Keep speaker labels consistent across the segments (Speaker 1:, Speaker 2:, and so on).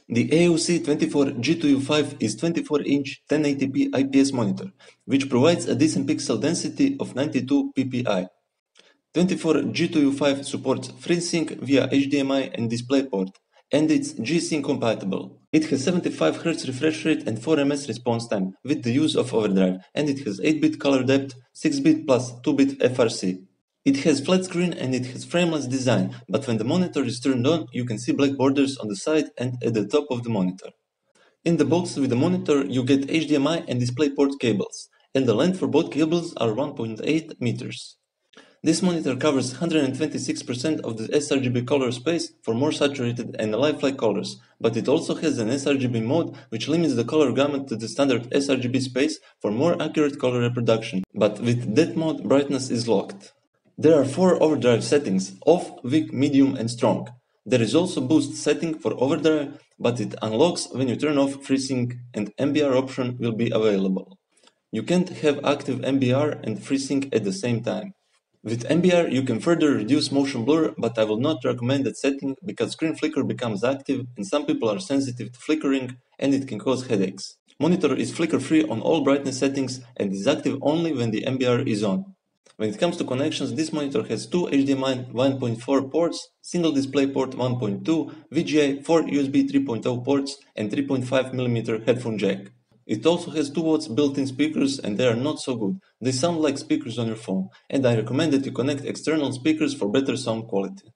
Speaker 1: The AOC 24G2U5 is 24-inch 1080p IPS monitor, which provides a decent pixel density of 92 ppi. 24G2U5 supports FreeSync via HDMI and DisplayPort, and it's G-Sync compatible. It has 75Hz refresh rate and 4ms response time with the use of overdrive, and it has 8-bit color depth, 6-bit plus 2-bit FRC. It has flat screen and it has frameless design, but when the monitor is turned on, you can see black borders on the side and at the top of the monitor. In the box with the monitor, you get HDMI and DisplayPort cables, and the length for both cables are 1.8 meters. This monitor covers 126% of the sRGB color space for more saturated and lifelike colors, but it also has an sRGB mode which limits the color gamut to the standard sRGB space for more accurate color reproduction, but with that mode brightness is locked. There are 4 overdrive settings: off, weak, medium and strong. There is also boost setting for overdrive, but it unlocks when you turn off FreeSync, and MBR option will be available. You can't have active MBR and FreeSync at the same time. With MBR you can further reduce motion blur, but I will not recommend that setting because screen flicker becomes active and some people are sensitive to flickering and it can cause headaches. Monitor is flicker free on all brightness settings and is active only when the MBR is on. When it comes to connections, this monitor has 2 HDMI 1.4 ports, single DisplayPort 1.2, VGA, 4 USB 3.0 ports and 3.5mm headphone jack. It also has 2 watts built-in speakers and they are not so good. They sound like speakers on your phone, and I recommend that you connect external speakers for better sound quality.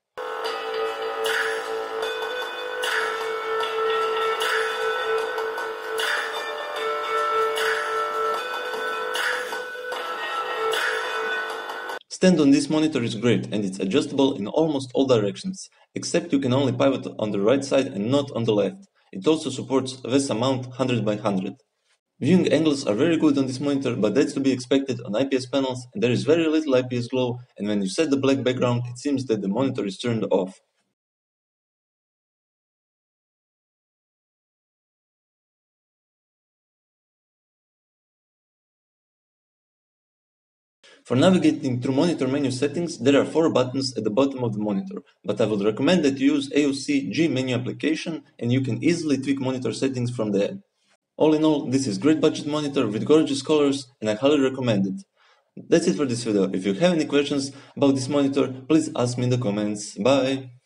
Speaker 1: Stand on this monitor is great and it's adjustable in almost all directions, except you can only pivot on the right side and not on the left. It also supports VESA mount 100x100. Viewing angles are very good on this monitor, but that's to be expected on IPS panels, and there is very little IPS glow, and when you set the black background it seems that the monitor is turned off. For navigating through monitor menu settings, there are 4 buttons at the bottom of the monitor, but I would recommend that you use AOC G menu application and you can easily tweak monitor settings from there. All in all, this is great budget monitor with gorgeous colors and I highly recommend it. That's it for this video. If you have any questions about this monitor, please ask me in the comments. Bye!